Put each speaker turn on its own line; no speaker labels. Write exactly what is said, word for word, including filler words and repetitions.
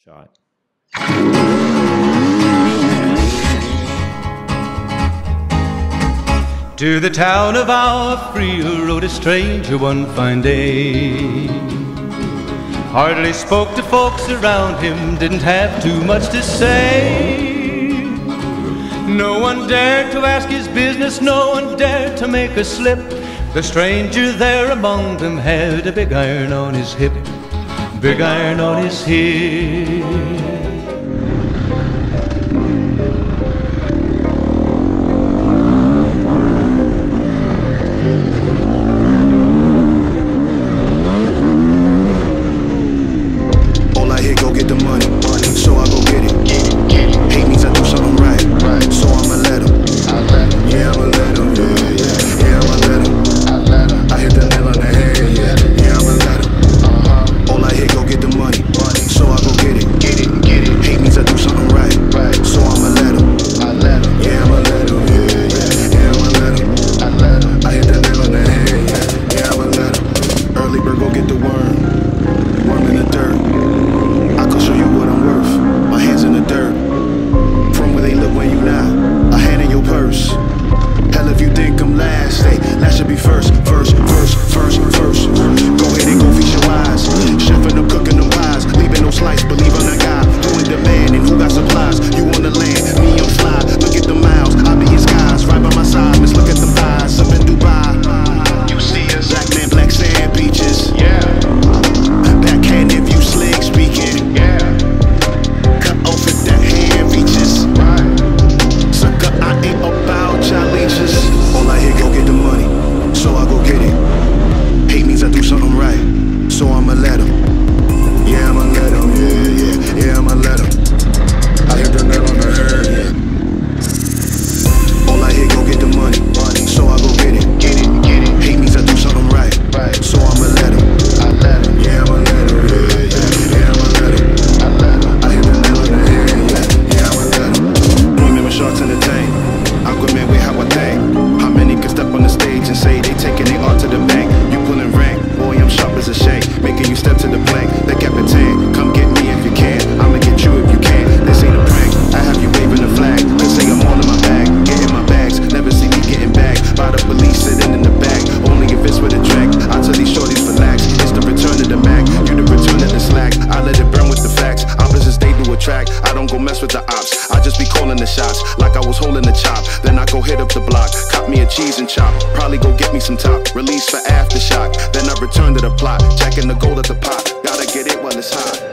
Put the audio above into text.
Shot. To the town of our free rode a stranger one fine day. Hardly spoke to folks around him, didn't have too much to say. No one dared to ask his business, no one dared to make a slip. The stranger there among them had a big iron on his hip, big iron on his hip.
All I hear, go get the money, money. So I go get it, get it, get it. Hate means I do something right, right. So I'ma let him, I let him. Yeah, I'ma let him, yeah, yeah. Yeah, I'ma let him, I let him. I hit the nail on the head, yeah, yeah, I'ma let him. Uh-huh. All I hear, go get the money, money. So I go get it, get it, get it. Hate means I do something right, right. So I'ma let him, I let him. Yeah, I'ma let him, yeah, yeah. Yeah, I'ma let him, I let him. I hit the nail on the head, yeah, yeah, I'ma let him. Early bird, go get the worm, worm in the dirt. I can show you what I'm worth. My hands in the dirt. From where they look when you not. A hand in your purse. Hell if you think I'm last, hey, last should be first. First, first, first, first. Go ahead and go feast your eyes. Chefing them, cooking them pies. Leaving no slice, believe I'm that guy. Who in demand and who got supplies? You on the land, me on fly. Look at the miles, I be in skies. Right by my side, let's look at them thighs. Up in Dubai. You see us. Black man, black sand beaches. Yeah. Backhand if you slick speaking. Yeah. Cut off if that hand reaches. Right. Sucker, I ain't about y'all leeches. All I hear, go get the money. So I go get it. Hate means I do something right. So I'ma let him. Yeah, I'ma let him. Yeah, yeah, yeah, I'ma let him. I hit the nail on the head. Yeah. All I hear, go get the money. Money. So I go get it. Get it, get it. Hate means I do something right. Right. So I'ma let him. I let him. Yeah, I'ma let him. Yeah, yeah, yeah, I'ma let him. I let him. I hit the nail on the head. Yeah, yeah, I'ma let him. Women with sharks in the tank. Aquaman with how I think. How many can step on the stage and say they taking their art to the bank? You pulling rank, boy, I'm sharp as a shank. Making you step to the plank. The Capitan, come get me if you can. I'ma get you if you can. This ain't a prank. I have you waving the flag. Let's say I'm all in my bag. Getting my bags. Never see me getting bagged by the police sitting in the back. Only if it's with a track. I tell these shorties relax. It's the return of the Mac. You the return of the slack. I let it burn with the facts. Opposites they do attract. I don't go mess with the ops. I just be calling the shots like I was holding the chop. Then I go hit up the block. Cop me a cheese and chop. Probably go get me some top. Release for aftershock. Then I return to the plot. Jacking the gold at the pot. Gotta get it while it's hot.